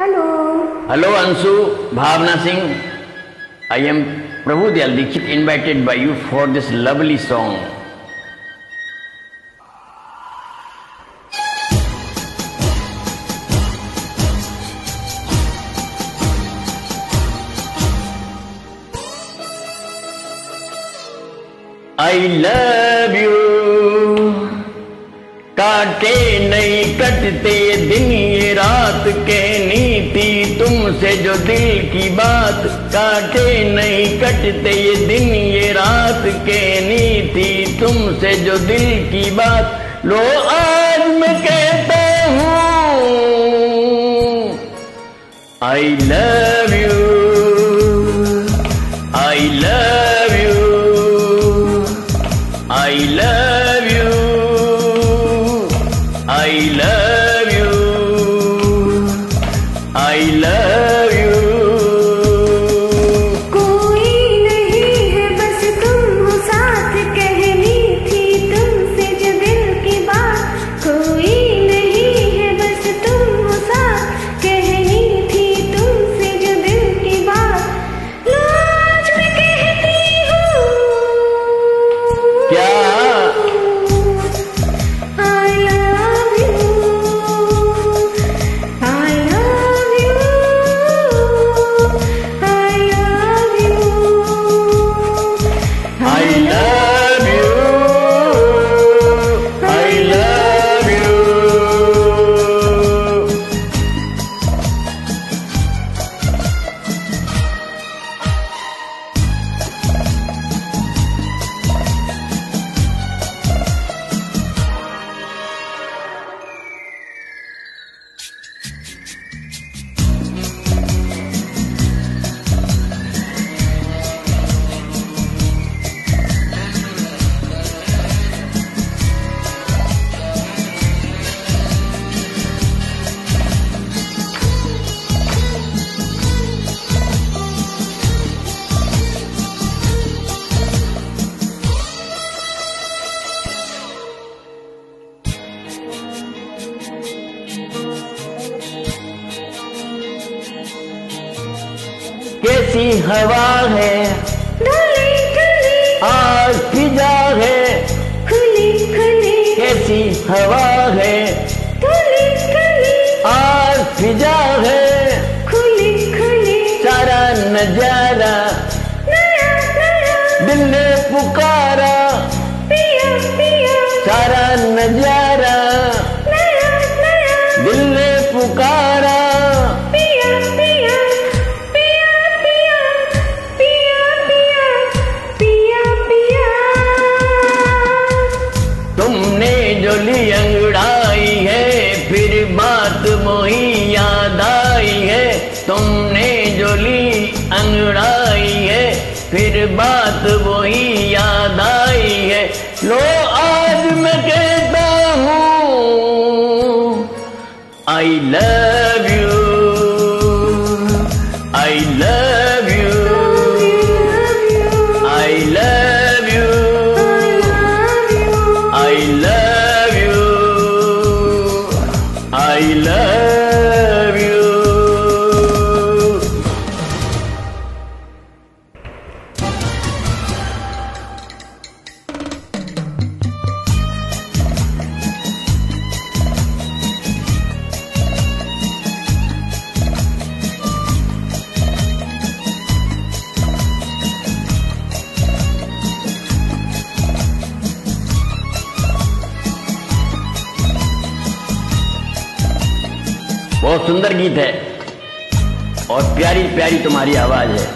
Hello hello Anshu, Bhavna Singh. I am Prabhu Dayal Dikshit invited by you for this lovely song. I love you. काटे नहीं कटते दिन ये रात, कहनी थी तुमसे जो दिल की बात. काटे नहीं कटते ये दिन ये रात, कहनी थी तुमसे जो दिल की बात. लो आज मैं कहता हूँ I love you, I love you, I love you, I love you, I love you. कोई नहीं है बस तुम हो साथ, कहनी थी तुमसे जो दिल की बात. कोई नहीं है बस तुम हो साथ, कहनी थी तुमसे जो दिल की बात. लो आज मैं कहती हूँ क्या कैसी हवा है, ढली ढली आज फिजा है. खुली खुली कैसी हवा है, ढली ढली आज फिजा है. खुली खुली सारा नजारा नया नया दिल ने पुकारा. पिया पिया सारा नजारा नया नया दिल ने पुकारा. पिया पिया पिया पिया पिया पिया पिया पिया. तुमने जो ली अंगड़ाई है, फिर बात मोही याद आई है. तुमने जो ली अंगड़ाई है, फिर बात वही याद आई है. लो आज मैं कहता हूँ I love you, I love you, I love you, I love you, I love you. बहुत सुंदर गीत है और प्यारी प्यारी तुम्हारी आवाज है.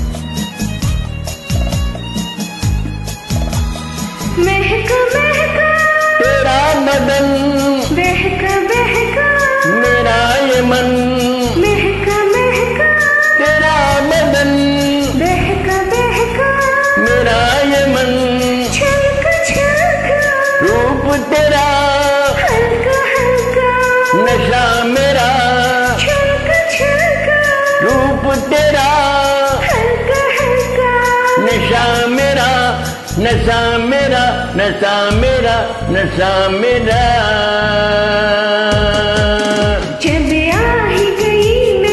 महका महका तेरा बदन, बहका बहका मेरा ये मन. महका महका तेरा बदन, बहका बहका मेरा ये मन. छलका छलका रूप तेरा, हल्का हल्का नशा मेरा. छलका छलका रूप तेरा, हल्का हल्का नशा मेरा. नशा मेरा, नशा मेरा, नशा मेरा. जब आ ही गई मैं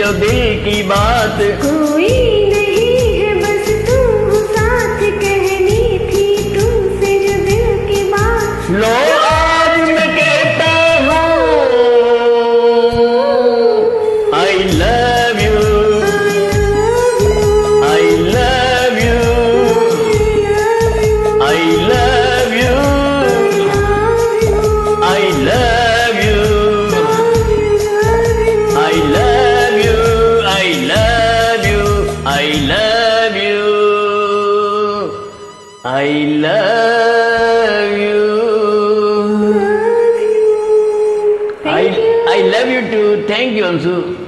जो दिल की बात। कोई नहीं है बस तुम हो साथ, कहनी थी तुमसे जो दिल की बात। लो आज मैं कहता हूँ I love you, I love you, I love you, I love you, I love you, I love you, I love you, I love you. I love you too. Thank you, Ansu.